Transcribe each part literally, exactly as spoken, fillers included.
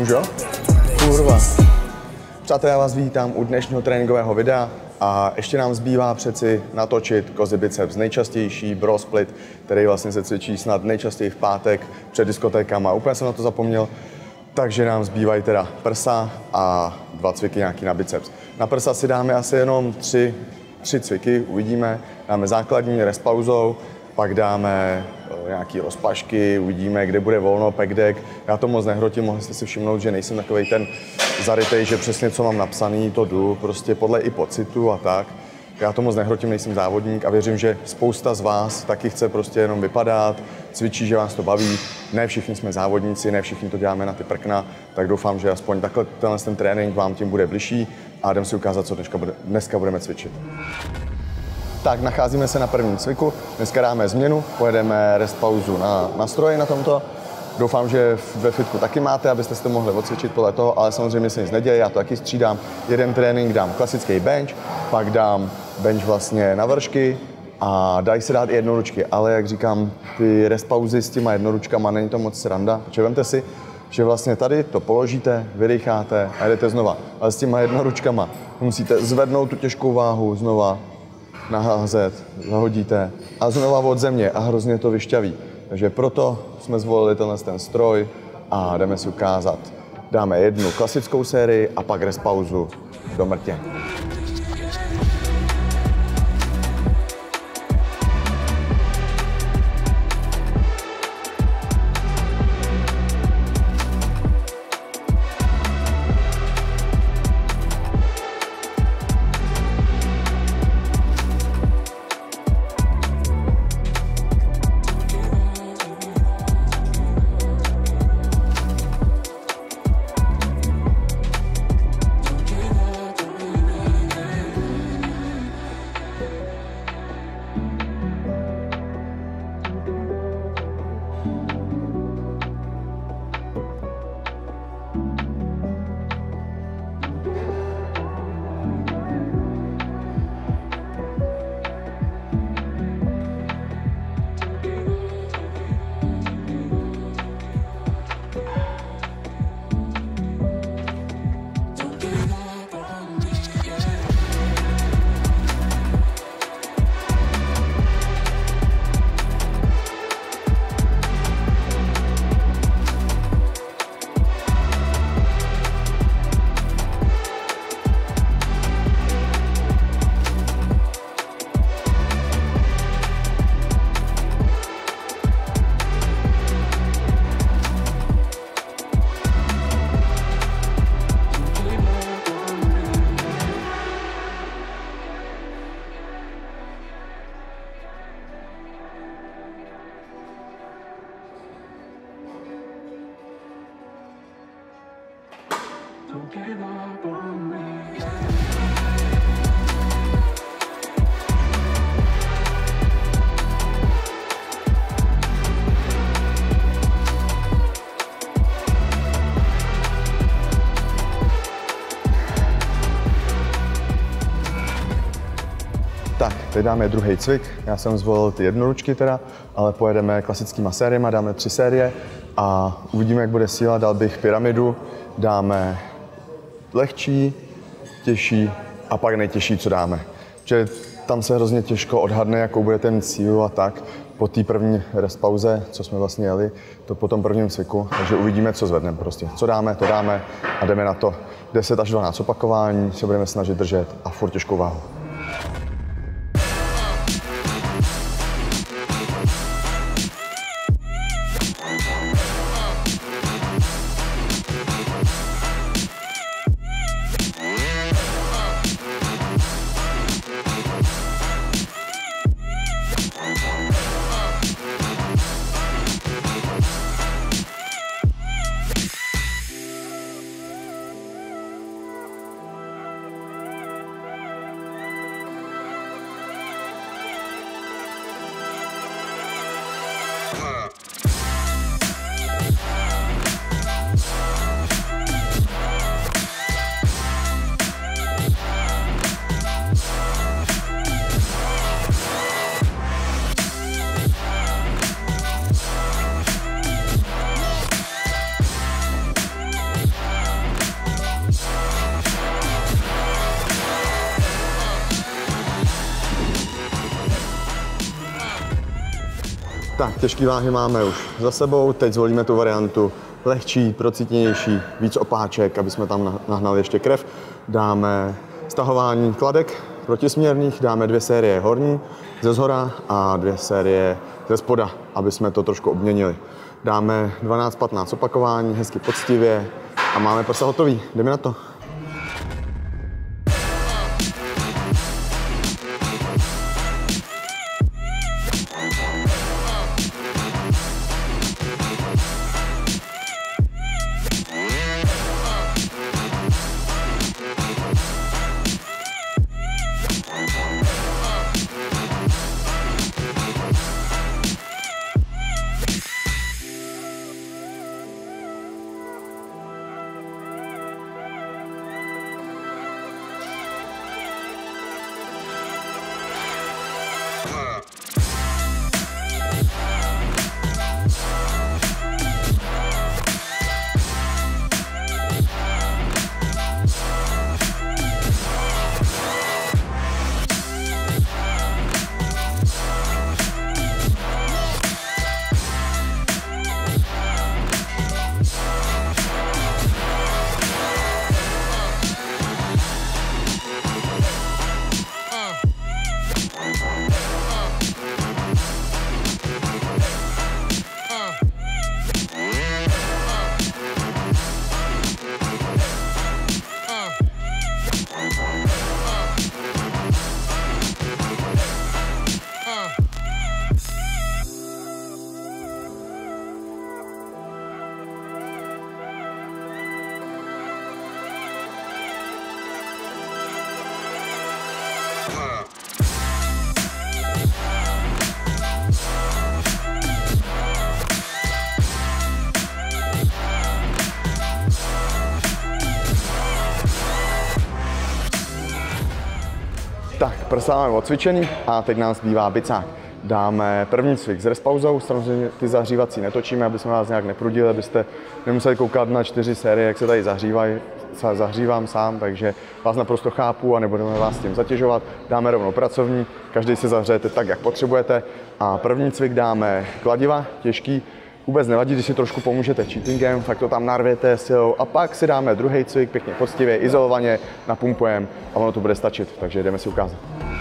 Můžu jo? Kurva. Přátelé, já vás vítám u dnešního tréninkového videa a ještě nám zbývá přeci natočit kozy biceps, nejčastější bro split, který vlastně se cvičí snad nejčastěji v pátek před diskotékama. Úplně jsem na to zapomněl, takže nám zbývají teda prsa a dva cviky nějaký na biceps. Na prsa si dáme asi jenom tři, tři cviky, uvidíme. Dáme základní rest pauzou, pak dáme nějaký rozpašky, uvidíme, kde bude volno, pec deck. Já to moc nehrotím, mohli jste si všimnout, že nejsem takovej ten zarytej, že přesně co mám napsaný, to jdu, prostě podle i pocitu a tak. Já to moc nehrotím, nejsem závodník a věřím, že spousta z vás taky chce prostě jenom vypadat, cvičí, že vás to baví. Ne všichni jsme závodníci, ne všichni to děláme na ty prkna, tak doufám, že aspoň takhle tenhle ten trénink vám tím bude bližší a jdem si ukázat, co dneska, bude, dneska budeme cvičit. Tak, nacházíme se na prvním cviku, dneska dáme změnu, pojedeme rest pauzu na, na stroji na tomto. Doufám, že ve fitku taky máte, abyste si to mohli odcvičit podle toho, ale samozřejmě se nic neděje, já to taky střídám. Jeden trénink dám klasický bench, pak dám bench vlastně na vršky a dají se dát i jednoručky, ale jak říkám, ty rest pauzy s těma jednoručkama není to moc sranda, protože vemte si, že vlastně tady to položíte, vydecháte a jdete znova, ale s těma jednoručkama musíte zvednout tu těžkou váhu znova, naházet, zahodíte a znova od země a hrozně to vyšťaví. Takže proto jsme zvolili tenhle ten stroj a jdeme si ukázat. Dáme jednu klasickou sérii a pak rest pauzu do mrtě. Tak, teď dáme druhý cvik. Já jsem zvolil ty jednoručky teda, ale pojedeme klasickýma sériema, dáme tři série a uvidíme, jak bude síla. Dal bych pyramidu, dáme lehčí, těžší a pak nejtěžší, co dáme. Protože tam se hrozně těžko odhadne, jakou budete mít sílu a tak. Po té první rest pauze, co jsme vlastně jeli, to po tom prvním cviku, takže uvidíme, co zvedneme prostě. Co dáme, to dáme a jdeme na to. deset až dvanáct opakování, se budeme snažit držet a furt těžkou váhu. Tak, těžké váhy máme už za sebou, teď zvolíme tu variantu lehčí, procitnější, víc opáček, aby jsme tam nahnali ještě krev. Dáme stahování kladek protisměrných, dáme dvě série horní ze zhora a dvě série ze spoda, aby jsme to trošku obměnili. Dáme dvanáct patnáct opakování, hezky poctivě a máme prsa hotový. Jdeme na to. Tak, prsa máme odcvičený a teď nám zbývá bicák. Dáme první cvik s rest pauzou, samozřejmě ty zahřívací netočíme, aby jsme vás nějak neprudili, abyste nemuseli koukat na čtyři série, jak se tady zahřívají. Zahřívám sám, takže vás naprosto chápu a nebudeme vás s tím zatěžovat. Dáme rovnou pracovní, každý si zahřejete tak, jak potřebujete. A první cvik dáme kladiva, těžký. Vůbec nevadí, když si trošku pomůžete cheatingem, fakt to tam narvěte silou a pak si dáme druhý cvik, pěkně poctivě, izolovaně, napumpujeme a ono to bude stačit, takže jdeme si ukázat.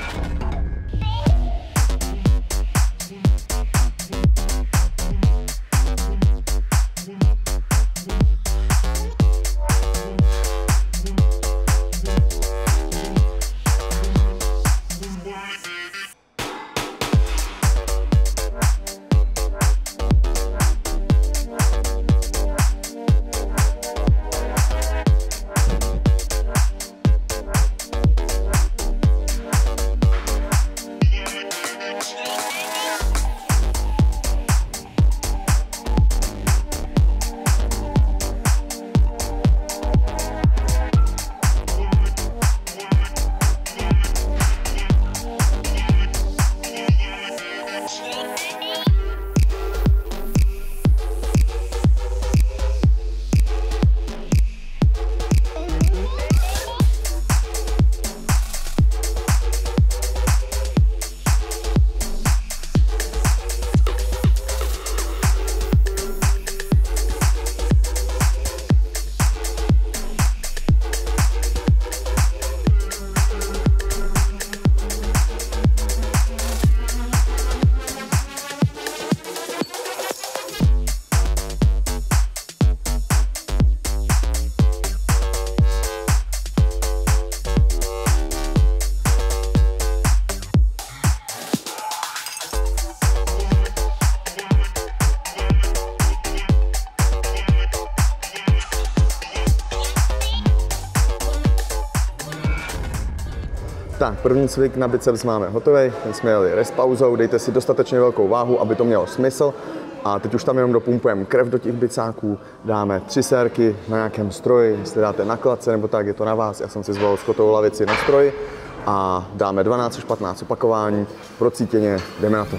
Tak, první cvik na biceps máme hotový, my jsme jeli rest pauzou, dejte si dostatečně velkou váhu, aby to mělo smysl. A teď už tam jenom dopumpujeme krev do těch bicáků, dáme tři sérky na nějakém stroji, jestli dáte na kladce nebo tak, je to na vás. Já jsem si zvolil skotovou lavici na stroji a dáme dvanáct až patnáct opakování, procítěně, jdeme na to.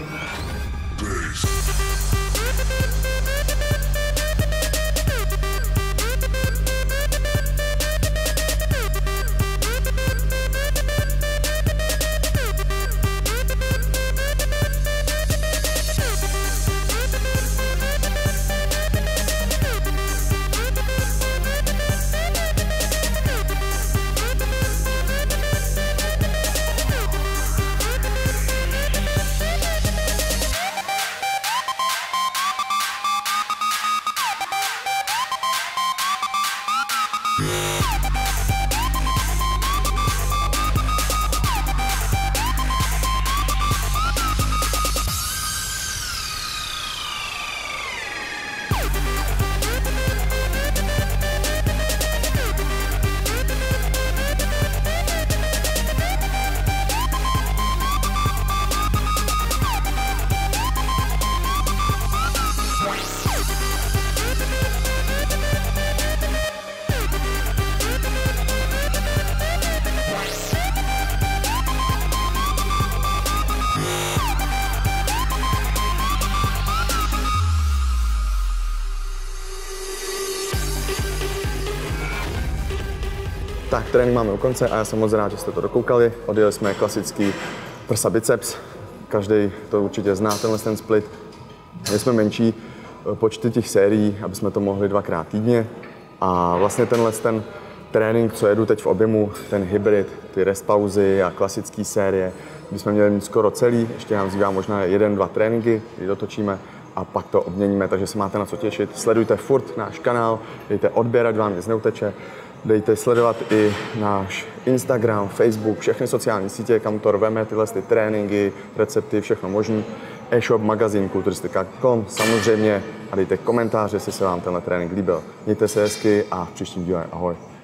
Tak, trénink máme u konce a já jsem moc rád, že jste to dokoukali. Odjeli jsme klasický prsa biceps. Každý to určitě zná, tenhle ten split. My jsme menší počty těch sérií, aby jsme to mohli dvakrát týdně. A vlastně tenhle ten trénink, co jedu teď v objemu, ten hybrid, ty rest pauzy a klasické série, bychom měli mít skoro celý, ještě nám zbývá možná jeden, dva tréninky, kdy dotočíme a pak to obměníme, takže se máte na co těšit. Sledujte furt náš kanál, dejte odběr, ať vám nic neuteče. Dejte sledovat i náš Instagram, Facebook, všechny sociální sítě, kam to rveme, tyhle ty tréninky, recepty, všechno možné. E-shop, magazín kulturistika tečka com samozřejmě a dejte komentář, jestli se vám tenhle trénink líbil. Mějte se hezky a v příštím díle ahoj.